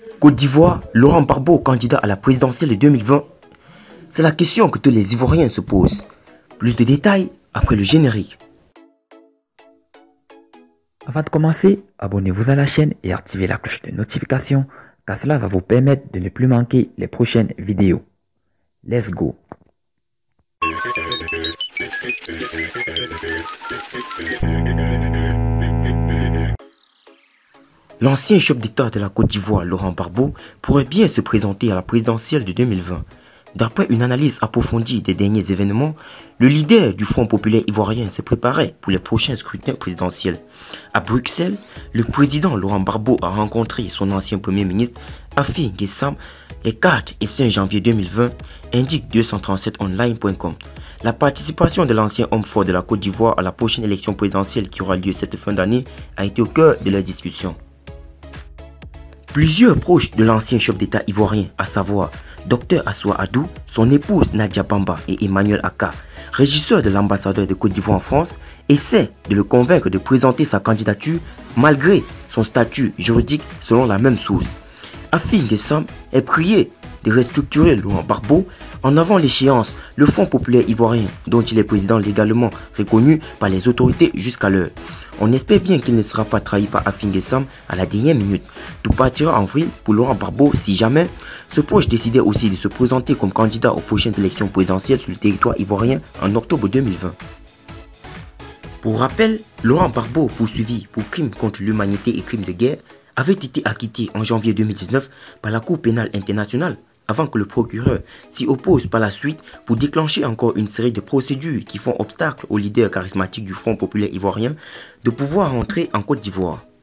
Côte d'Ivoire, Laurent Gbagbo candidat à la présidentielle de 2020? C'est la question que tous les Ivoiriens se posent. Plus de détails après le générique. Avant de commencer, abonnez-vous à la chaîne et activez la cloche de notification car cela va vous permettre de ne plus manquer les prochaines vidéos. Let's go! L'ancien chef d'État de la Côte d'Ivoire, Laurent Gbagbo, pourrait bien se présenter à la présidentielle de 2020. D'après une analyse approfondie des derniers événements, le leader du Front populaire ivoirien se préparait pour les prochains scrutins présidentiels. À Bruxelles, le président Laurent Gbagbo a rencontré son ancien premier ministre Affi N'Guessan les 4 et 5 janvier 2020, indique 237online.com. La participation de l'ancien homme fort de la Côte d'Ivoire à la prochaine élection présidentielle qui aura lieu cette fin d'année a été au cœur de la discussion. Plusieurs proches de l'ancien chef d'État ivoirien, à savoir Dr Assoua Adou, son épouse Nadia Bamba et Emmanuel Aka, régisseur de l'ambassadeur de Côte d'Ivoire en France, essaient de le convaincre de présenter sa candidature malgré son statut juridique selon la même source. Affi N'Guessan est prié de restructurer Laurent Gbagbo en avant l'échéance, le Front populaire ivoirien, dont il est président légalement reconnu par les autorités jusqu'alors. On espère bien qu'il ne sera pas trahi par Affi N'Guessan à la dernière minute. Tout partira en vrille pour Laurent Gbagbo si jamais ce proche décidait aussi de se présenter comme candidat aux prochaines élections présidentielles sur le territoire ivoirien en octobre 2020. Pour rappel, Laurent Gbagbo, poursuivi pour crimes contre l'humanité et crimes de guerre, avait été acquitté en janvier 2019 par la Cour pénale internationale avant que le procureur s'y oppose par la suite pour déclencher encore une série de procédures qui font obstacle au leader charismatique du Front populaire ivoirien de pouvoir entrer en Côte d'Ivoire.